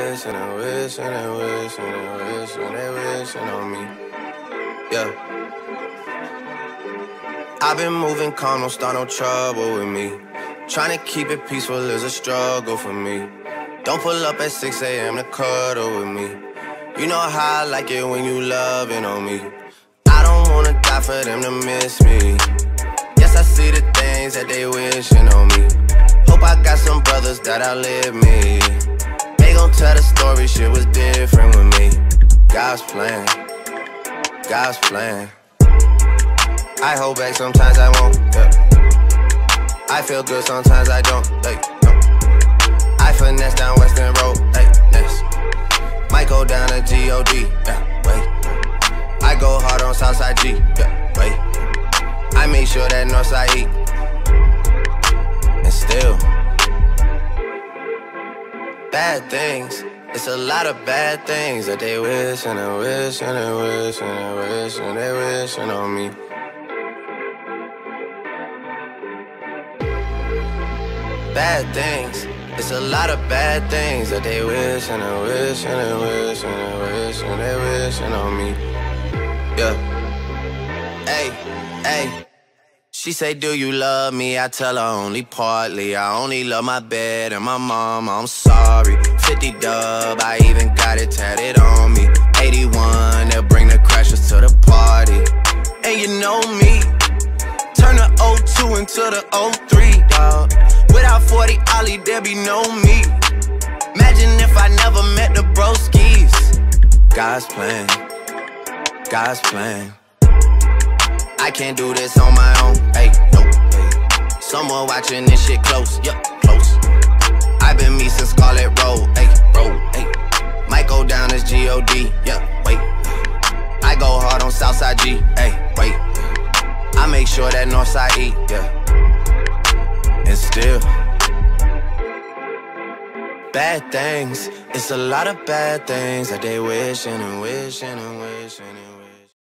wishing and wishing and wishing and wishing and wishing on me. Yeah. I've been moving calm, don't start no trouble with me. Trying to keep it peaceful is a struggle for me. Don't pull up at 6 a.m. to cuddle with me. You know how I like it when you loving on me. I don't wanna die for them to miss me. Yes, I see the things that they wishing on me. Hope I got some brothers that outlive me. They gon' tell the story, shit was different with me. God's plan, God's plan. I hold back, sometimes I won't, yeah. I feel good, sometimes I don't, like, no. I finesse down Western Road, like, next. Might go down to G.O.D., yeah, wait. I go hard on Southside G, yeah, wait. I make sure that Northside eat. And still bad things, it's a lot of bad things that they wishing and wishing and wishing and wishing and they wishing on me. Bad things, it's a lot of bad things that they wishing and wishing and wishing and wishing and they wishing on me. Yeah. Hey, hey. She say, do you love me? I tell her only partly. I only love my bed and my mama, I'm sorry. 50 dub, I even got it tatted on me. 81, they'll bring the crashers to the party. And you know me, turn the 02 into the 03, dawg. Without 40 Ollie, there be no me. Imagine if I never met the broskies. God's plan, God's plan. I can't do this on my own, hey, no, hey. Someone watching this shit close, yup, close. I've been me since Scarlet Road, hey, road, hey. Might go down as G.O.D., yup, wait. I go hard on Southside G, hey, wait. I make sure that Northside eat, yeah. And still bad things, it's a lot of bad things that they wishing and wishing and wishing and wishing.